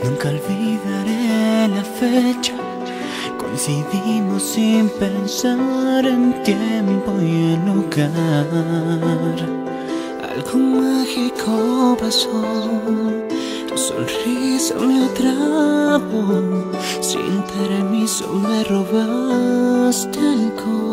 Nunca olvidaré la fecha. Coincidimos sin pensar en tiempo y en lugar. Algo mágico pasó, tu sonrisa me atrapó. Sin permiso me robaste el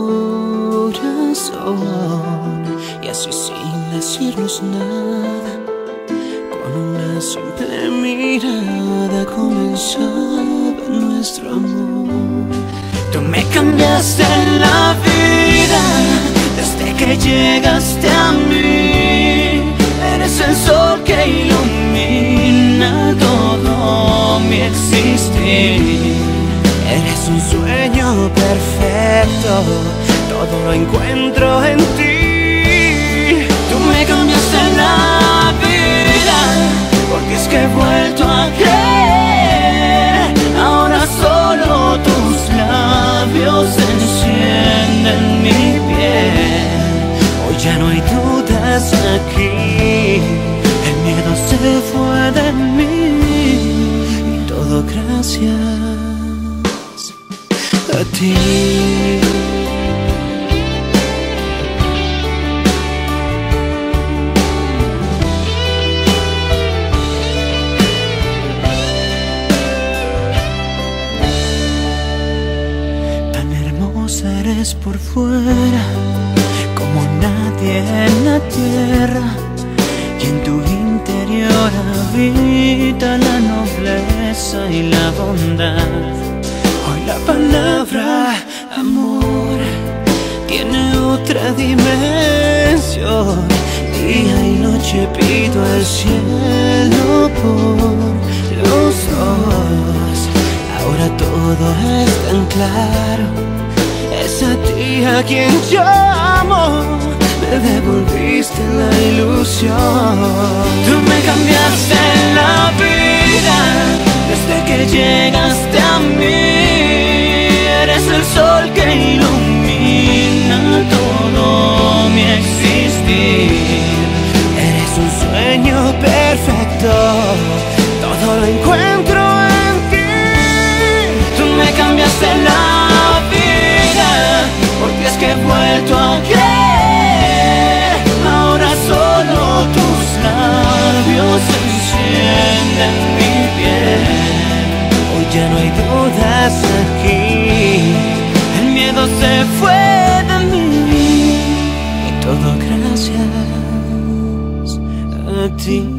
corazón. Y así sin decirnos nada, con una simple mirada comenzaba nuestro amor. Tú me cambiaste la vida desde que llegaste a mí. Eres el sol que ilumina todo mi existir. Eres un sueño perfecto, todo lo encuentro en ti. Tú me cambiaste la vida, porque es que he vuelto a creer. Ahora solo tus labios encienden mi piel. Hoy ya no hay dudas aquí, el miedo se fue de mí. Y todo gracias a ti. Eres por fuera como nadie en la tierra, y en tu interior habita la nobleza y la bondad. Hoy la palabra amor tiene otra dimensión. Día y noche pido al cielo por los dos. Ahora todo es tan claro. Es a ti a quien llamo, me devolviste la ilusión. Tú me cambiaste la vida desde que llegaste a mí. Eres el sol que ilumina todo mi existir. Eres un sueño perfecto, todo lo encuentro en ti. Tú me cambiaste la vida, porque es que he vuelto a creer. Ahora solo tus labios encienden mi piel. Hoy ya no hay dudas aquí, el miedo se fue de mí. Y todo gracias a ti.